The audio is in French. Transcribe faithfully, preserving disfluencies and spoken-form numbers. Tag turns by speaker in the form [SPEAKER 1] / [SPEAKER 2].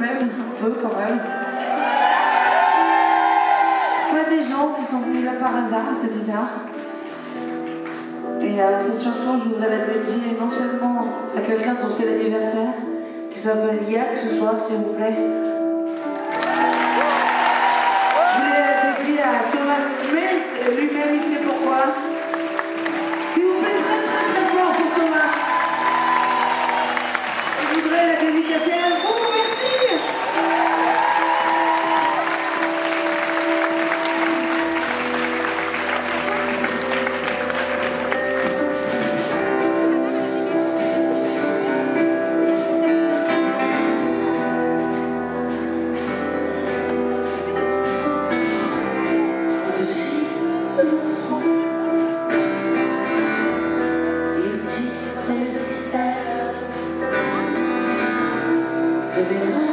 [SPEAKER 1] même, un peu quand même. Pas des gens qui sont venus là par hasard, c'est bizarre. Et euh, cette chanson, je voudrais la dédier non seulement à quelqu'un dont c'est l'anniversaire, qui s'appelle Yak ce soir, s'il vous plaît. Je voulais la dédier à Thomas Smith, lui-même il sait pourquoi. S'il vous plaît, très très très fort pour Thomas. Je voudrais la dédicacer à vous, merci. Il tire le ficelle de mes